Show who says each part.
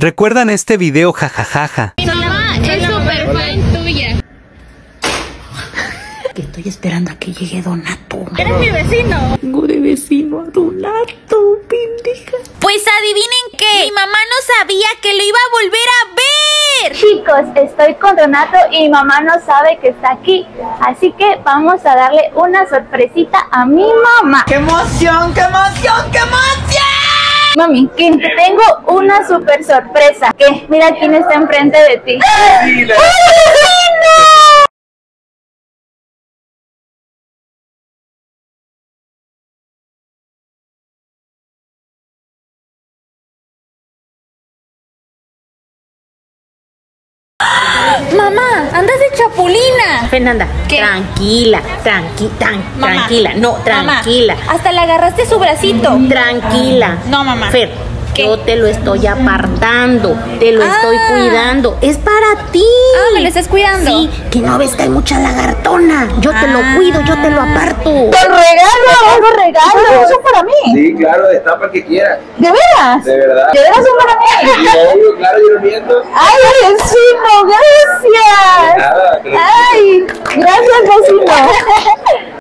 Speaker 1: ¿Recuerdan este video jajajaja?
Speaker 2: Mamá, es súper fan tuya.
Speaker 3: Que estoy esperando a que llegue Donato.
Speaker 2: Eres mi vecino.
Speaker 3: Tengo de vecino a Donato, pendeja.
Speaker 4: Pues adivinen qué, mi mamá no sabía que lo iba a volver a ver.
Speaker 5: Chicos, estoy con Donato y mi mamá no sabe que está aquí, así que vamos a darle una sorpresita a mi mamá.
Speaker 3: ¡Qué emoción, qué emoción, qué emoción!
Speaker 5: Mami, que te tengo una super sorpresa. Que mira quién está enfrente de ti.
Speaker 4: Mamá, andas de chapulina.
Speaker 3: Fernanda,
Speaker 4: ¿Qué?
Speaker 3: tranquila,
Speaker 4: Mamá.
Speaker 3: tranquila, no, tranquila.
Speaker 4: Mamá, hasta le agarraste su bracito.
Speaker 3: Tranquila.
Speaker 4: No, mamá.
Speaker 3: Fer,
Speaker 4: ¿Qué?
Speaker 3: yo te lo estoy apartando, te lo estoy cuidando. Es para ti.
Speaker 4: Ah, ¿me lo estás cuidando?
Speaker 3: Sí, que no ves que hay mucha lagartona. Yo te lo cuido, yo te lo aparto.
Speaker 5: Los regalos son para mí.
Speaker 6: Sí, claro, destapa el que quiera.
Speaker 5: ¿De veras?
Speaker 6: De verdad.
Speaker 5: ¿De veras son para mí?
Speaker 6: Sí, obvio, claro, yo lo miento.
Speaker 5: ¡Ay, vecino! ¡Gracias!
Speaker 6: Nada, creo que-
Speaker 5: ¡Ay! ¡Gracias, vecino!